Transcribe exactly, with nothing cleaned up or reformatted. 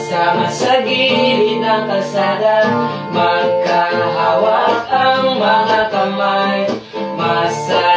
Sama sa gilid ng kalsada, magkahawak ang mga kamay. Masa